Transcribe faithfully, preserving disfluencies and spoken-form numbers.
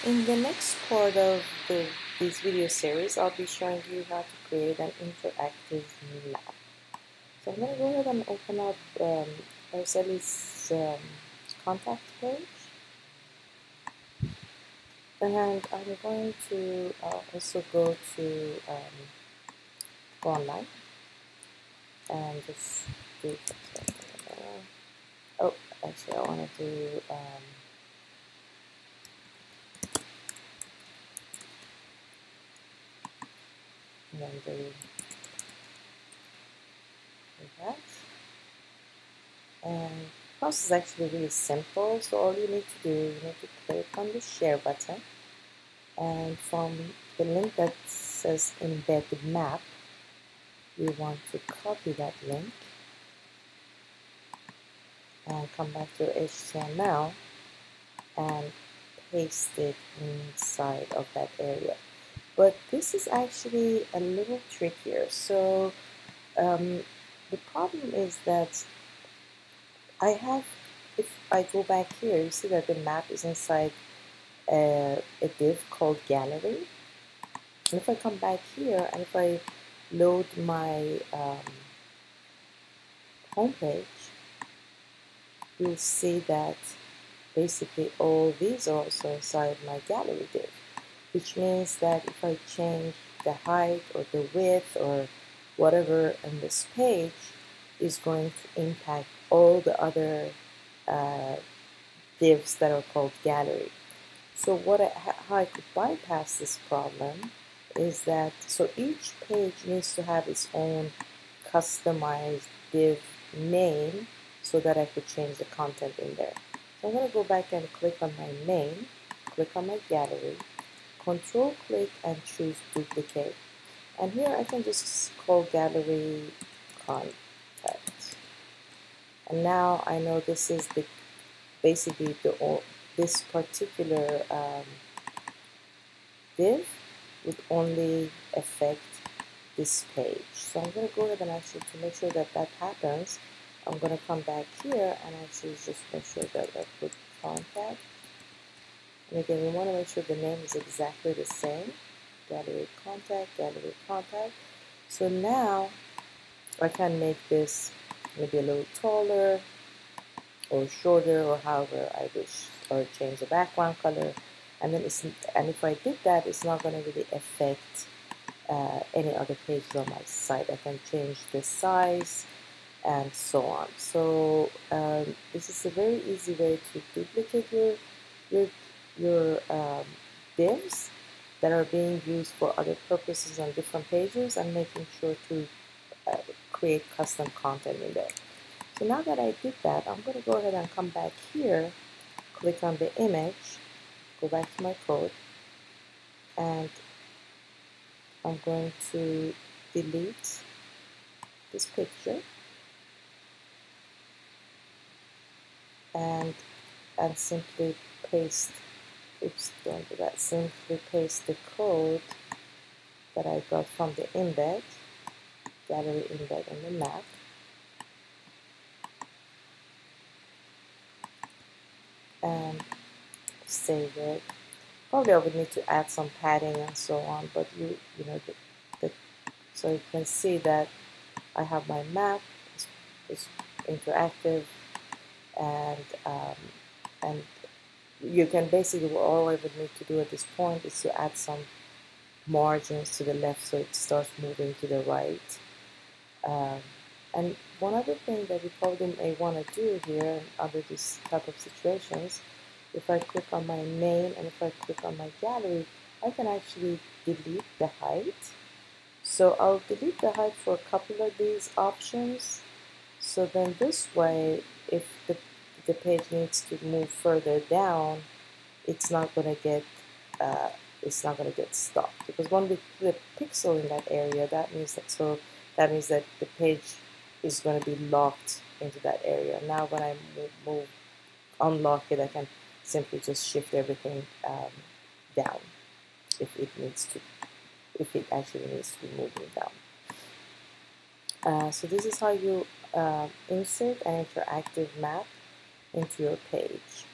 In the next part of the, this video series, I'll be showing you how to create an interactive map. So I'm going to go ahead and open up um, Araceli's um, contact page. And I'm going to uh, also go to um, go online and just do something. Oh, actually I want to do um, and then do, do that. And the process is actually really simple. So all you need to do, you need to click on the share button, and from the link that says embed map, you want to copy that link and come back to H T M L and paste it inside of that area. But this is actually a little trickier. So um, the problem is that I have, if I go back here, you see that the map is inside uh, a div called gallery. And if I come back here and if I load my um, home page, you'll see that basically all these are also inside my gallery div, which means that if I change the height or the width or whatever on this page is going to impact all the other uh, divs that are called gallery. So what I, how I could bypass this problem is that, so each page needs to have its own customized div name so that I could change the content in there. So I'm going to go back and click on my name, click on my gallery, control click and choose duplicate. And here I can just call gallery contact. And now I know this is the basically the this particular um, div would only affect this page. So I'm going to go ahead and actually, to make sure that that happens, I'm going to come back here and actually just make sure that I put contact. And again, we want to make sure the name is exactly the same. Gallery contact, gallery contact. So now I can make this maybe a little taller or shorter or however I wish, or change the background color. And then it's, and if I did that, it's not going to really affect uh, any other pages on my site. I can change the size and so on. So um, this is a very easy way to duplicate your your your um, divs that are being used for other purposes on different pages, and making sure to uh, create custom content in there. So now that I did that, I'm going to go ahead and come back here, click on the image, go back to my code, and I'm going to delete this picture and and simply paste, oops, don't do that, simply paste the code that I got from the embed, gallery embed in the map. And save it. Probably I would need to add some padding and so on, but you you know the, the so you can see that I have my map. It's, it's interactive, and um, and you can basically, all I would need to do at this point is to add some margins to the left so it starts moving to the right. Um, and one other thing that you probably may want to do here under this type of situations, if I click on my name and if I click on my gallery, I can actually delete the height. So I'll delete the height for a couple of these options. So then this way, if the, the page needs to move further down, it's not going to get uh, it's not going to get stopped, because when we put a pixel in that area, that means that so that means that the page is going to be locked into that area. Now when I move, move unlock it, I can simply just shift everything um, down if it needs to, if it actually needs to be moving down. Uh, so this is how you uh, insert an interactive map into your page.